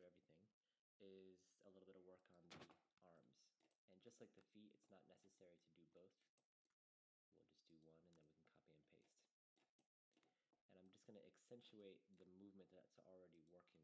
through everything, is a little bit of work on the arms. And just like the feet, it's not necessary to do both. We'll just do one, and then we can copy and paste. And I'm just going to accentuate the movement that's already working